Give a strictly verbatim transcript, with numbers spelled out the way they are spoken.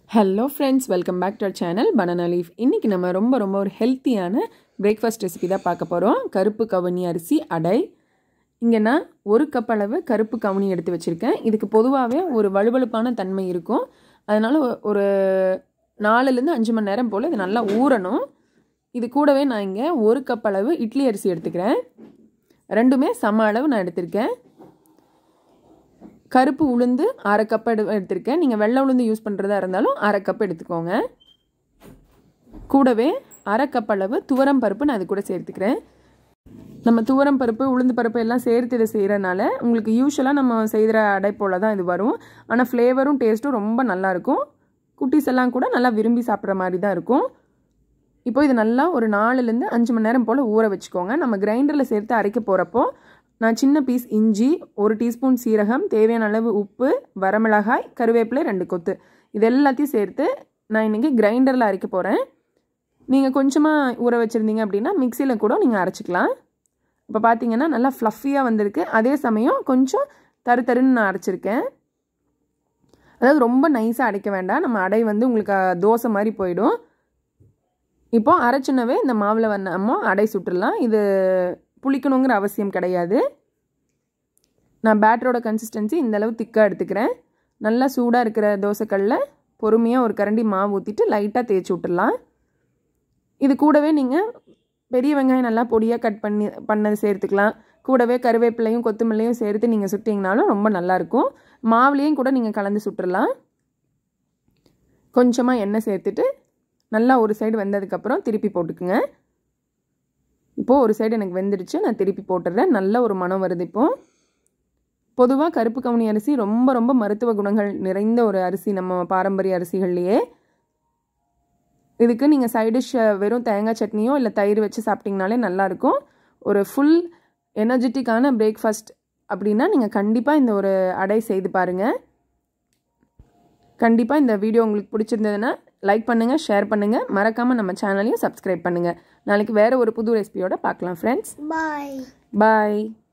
Hello friends, welcome back to our channel Banana Leaf. இன்னைக்கு நம்ம ரொம்ப ரொம்ப ஒரு ஹெல்த்தியான பிரேக்ஃபாஸ்ட் ரெசிபி தான் பார்க்க போறோம். கருப்பு கவுனி அரிசி அடை. இங்க நான் ஒரு கப் அளவு கருப்பு கவுனி எடுத்து வச்சிருக்கேன். இதுக்கு பொதுவாவே ஒரு வழுவழுப்பான தன்மை இருக்கும். அதனால ஒரு நாலுல இருந்து அஞ்சு மணி நேரம் போல இது நல்லா ஊறணும். இது கூடவே நான் இங்க ஒரு கப் அளவு இட்லி அரிசி எடுத்துக்கிறேன். ரெண்டுமே சம அளவு நான் எடுத்துர்க்கேன். கருப்பு உளுந்து அரை கப் எடுத்துர்க்கேன். நீங்க வெள்ளை உளுந்து யூஸ் பண்றதா இருந்தாலும் அரை கப் எடுத்துக்கோங்க. கூடவே அரை கப் அளவு துவரம் பருப்பு நான் இது கூட சேர்த்துக்கிறேன். நம்ம துவரம் பருப்பு உளுந்து பருப்பு எல்லாம் சேர்த்து இத செய்யறனால உங்களுக்கு யூசுவலா நம்ம செய்யற அடை போல தான் இது வரும். ஆனா ஃப்ளேவரும் டேஸ்டும் ரொம்ப நல்லா இருக்கும். குட்டீஸ் எல்லாம் கூட நல்லா விரும்பி சாப்பிடுற மாதிரி தான் இருக்கும். இப்போ இது நல்லா ஒரு நாலுல இருந்து அஞ்சு மணி நேரம் போல ஊற வெச்சுக்கோங்க. நம்ம கிரைண்டர்ல சேர்த்து அரைக்க போறப்போ நான் சின்ன பீஸ் இஞ்சி, ஒரு டீஸ்பூன் சீரகம், தேவையான அளவு உப்பு, வரமிளகாய், கருவேப்பிலை ரெண்டு கொத்து இது எல்லாத்தையும் சேர்த்து நான் இன்னைக்கு கிரைண்டர்ல அரைக்க போறேன். நீங்க கொஞ்சமா ஊற வச்சிருந்தீங்க அப்படினா மிக்ஸில கூட நீங்க அரைச்சுக்கலாம். இப்போ பாத்தீங்கன்னா நல்லா ஃப்ளஃபியா வந்திருக்கு. அதே சமயம் கொஞ்சம் தருதருன்னு நான் அரைச்சிருக்கேன். அதாவது ரொம்ப நைஸா அரைக்க வேண்டாம். நம்ம அடை வந்து உங்களுக்கு தோசை மாதிரி போய்டும். இப்போ அரைச்சனவே இந்த மாவுல நம்ம அடை சுட்டுறலாம். இது புளிக்கணும்ங்கற அவசியம் கிடையாது. நான் பேட்டரோட கன்சிஸ்டன்சி இந்த அளவு திக்கா எடுத்துக்கிறேன். நல்லா சூடா இருக்கிற தோசைக்கல்ல பொறுமையா ஒரு கரண்டி மாவு ஊத்திட்டு லைட்டா தேய்ச்சி விட்டுறலாம். இது கூடவே நீங்க பெரிய வெங்காயம் நல்லா பொடியா கட் பண்ணி பண்ணது சேர்த்துக்கலாம். கூடவே கருவேப்பிலையும் கொத்தமல்லியும் சேர்த்து நீங்க சுட்டீங்கனாலும் ரொம்ப நல்லா இருக்கும். மாவுலயும் கூட நீங்க கலந்து சுட்டுறலாம். கொஞ்சமா எண்ணெய் சேர்த்துட்டு நல்லா ஒரு சைடு வெந்ததுக்கு அப்புறம் திருப்பி போட்டுக்குங்க. இப்போ ஒரு சைடு எனக்கு வெந்திருச்சு. நான் திருப்பி போட்டுறேன். நல்ல ஒரு மணம் வருது இப்போ. பொதுவா கருப்பு கவுனி அரிசி ரொம்ப ரொம்ப மருத்துவ குணங்கள் நிறைந்த ஒரு அரிசி நம்ம பாரம்பரிய அரிசிகள்லயே. இதுக்கு நீங்க சைடு டிஷ் வெறும் தேங்காய் சட்னியோ இல்ல தயிர் வச்சு சாப்பிட்டீங்கனாலே நல்லா இருக்கும். ஒரு ஃபுல் எனர்ஜெட்டிக்கான பிரேக்ஃபாஸ்ட் அப்படினா நீங்க கண்டிப்பா இந்த ஒரு அடை செய்து பாருங்க. கண்டிப்பா இந்த வீடியோ உங்களுக்கு பிடிச்சிருந்ததுனா லைக் பண்ணுங்க, ஷேர் பண்ணுங்க, மறக்காம நம்ம சேனலையும் சப்ஸ்கிரைப் பண்ணுங்க. நாளைக்கு வேற ஒரு புது ரெசிபியோட பார்க்கலாம் फ्रेंड्स. பை. பை.